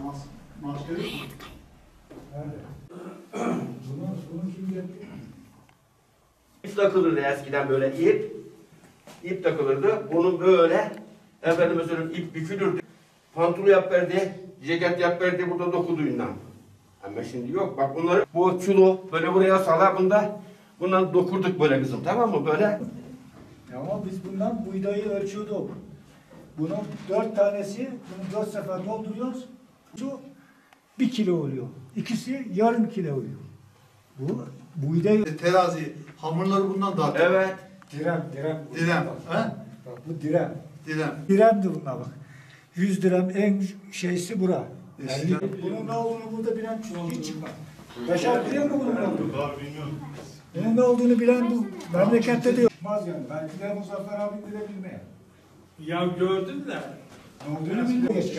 Maskeli mi? Nerede? Bunun kim yapıyor? İp takılırdı eskiden böyle ip. İp takılırdı. Bunun böyle efendim mesela ip bükülürdü. Pantolon yap verdi, ceket yap verdi burada dokuduyla. Ama şimdi yok. Bak bunları bu çulu böyle buraya salar bundan dokurduk böyle kızım, tamam mı böyle? Ama biz bundan buğdayı ölçüyorduk. Bunun 4 tanesi, bunu 4 sefer dolduruyoruz. Şu 1 kilo oluyor. İkisi yarım kilo oluyor. Bu buğday Terazi, hamurları bundan daha çok. Evet. direm. Direm, he? Bak bu direm. Direm. Diremdi bunlar bak. 100 direm en şeysi bura. Eskiden- Bunun ne olduğunu burada bilen hiç çıkmaz. Yaşar biliyor mu bunun ne olduğunu? Bilmiyorum. Bunun ne olduğunu bilen bu memlekette de yok. Çıkmaz yani. Belki de Muzaffer abi bile bilmeyen. Ya gördüm de. Ne olduğunu bilmiyor. Geç.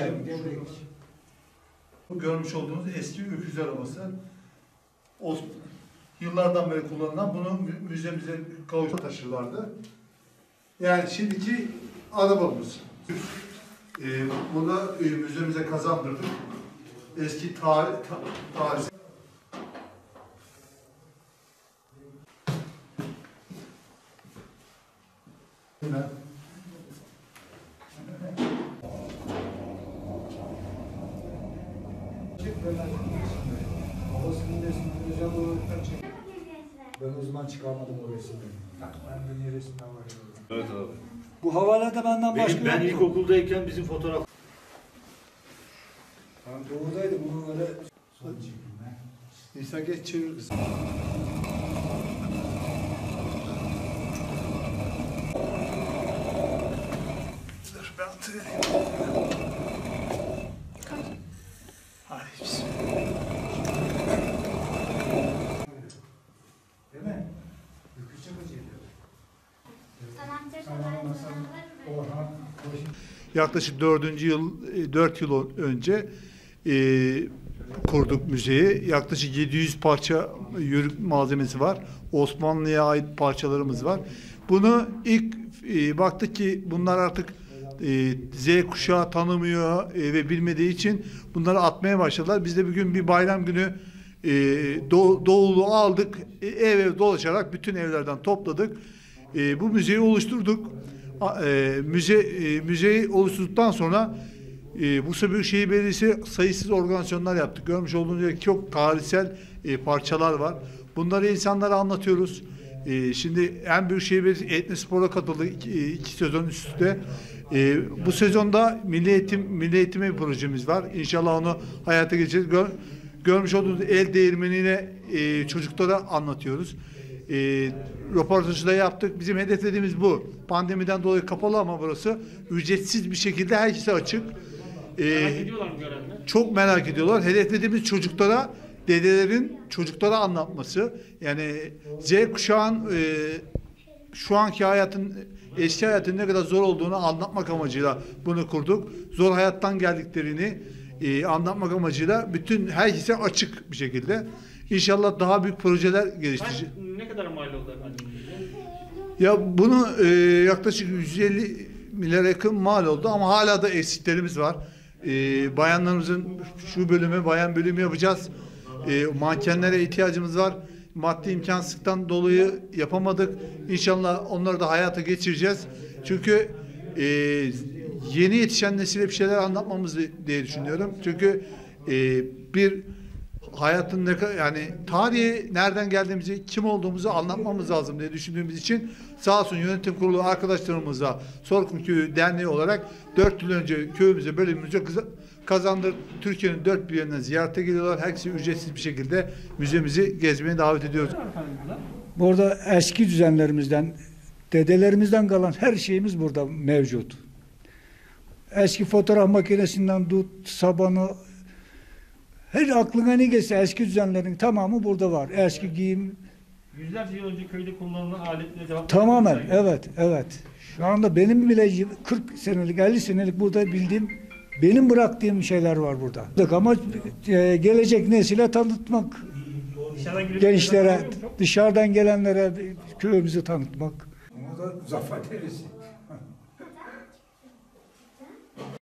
Bu görmüş olduğunuz eski öküz arabası. Yıllardan beri kullanılan bunu müzemize kavuşa taşırlardı. Yani şimdiki arabamız. Bunu müzemize kazandırdık. Eski tarih. Yine. Ben o zaman çıkarmadım o resimleri. Ben de niye resimden var? Evet abi. Bu havalada benden başka Ben yoktu. ilkokuldayken bizim fotoğraf... Ben doğudaydım bunu öyle son çekimler. İnsan geç çeviririz. Dur ben atıvereyim. Hadi bismillah. Değil mi? Yükücü mü geliyor? Orhan, Yaklaşık 4 yıl önce kurduk müzeyi. Yaklaşık 700 parça yörük malzemesi var. Osmanlı'ya ait parçalarımız var. Bunu ilk baktık ki bunlar artık Z kuşağı tanımıyor ve bilmediği için bunları atmaya başladılar. Biz de bugün bir bayram günü Doğulu aldık. Ev dolaşarak bütün evlerden topladık. Bu müzeyi oluşturduk. Müzeyi oluşturduktan sonra Bursa Büyükşehir Belediyesi sayısız organizasyonlar yaptık. Görmüş olduğunuz gibi çok tarihsel parçalar var. Bunları insanlara anlatıyoruz. Şimdi en Büyükşehir Belediyesi Etnospor'a katıldık 2 sezon üst üste. Bu sezonda Milli Eğitim'e bir projemiz var. İnşallah onu hayata geçireceğiz. Görmüş olduğunuz el değirmeniyle çocuklara anlatıyoruz. Röportajı da yaptık. Bizim hedeflediğimiz bu. Pandemiden dolayı kapalı ama burası ücretsiz bir şekilde herkese açık. Merak ediyorlar mı görenler? Çok merak ediyorlar. Hedeflediğimiz çocuklara, dedelerin çocuklara anlatması. Yani Z kuşağın şu anki hayatın, eski hayatın ne kadar zor olduğunu anlatmak amacıyla bunu kurduk. Zor hayattan geldiklerini anlatmak amacıyla bütün herkese açık bir şekilde. İnşallah daha büyük projeler geliştirecek. Ne kadar mal oldu efendim? Ya bunu yaklaşık 150 milyara yakın mal oldu ama hala da eksiklerimiz var. Bayanlarımızın şu bölümü, bayan bölümü yapacağız. Mankenlere ihtiyacımız var. Maddi imkansızlıktan dolayı yapamadık. İnşallah onları da hayata geçireceğiz. Çünkü yeni yetişen nesile bir şeyler anlatmamız diye düşünüyorum. Çünkü bir hayatın yani tarihi nereden geldiğimizi, kim olduğumuzu anlatmamız lazım diye düşündüğümüz için sağ olsun yönetim kurulu arkadaşlarımızla Sorkun Köyü Derneği olarak 4 yıl önce köyümüze, bölümümüze kazandır. Türkiye'nin 4 bir yerinden ziyarete geliyorlar. Herkesi ücretsiz bir şekilde müzemizi gezmeye davet ediyoruz. burada eski düzenlerimizden, dedelerimizden kalan her şeyimiz burada mevcut. Eski fotoğraf makinesinden tut, sabanı, her aklına ne gelse eski düzenlerin tamamı burada var. Eski giyim. Yüzlerce yıl önce köyde kullanılan aletle devam. Tamamen, evet. Şu anda benim bile 40 senelik, 50 senelik burada bildiğim, benim bıraktığım şeyler var burada. Ama gelecek nesile tanıtmak, gençlere, dışarıdan gelenlere köyümüzü tanıtmak. Ona da zafer derisi.